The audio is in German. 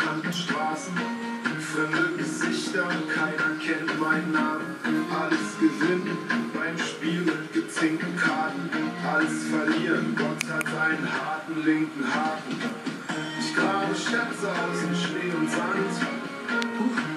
bekannten Straßen, fremde Gesichter, keiner kennt meinen Namen. Alles gewinnen beim Spiel mit gezinkten Karten, alles verlieren, Gott hat einen harten linken Haken. Ich grabe Schätze aus dem Schnee und Sand,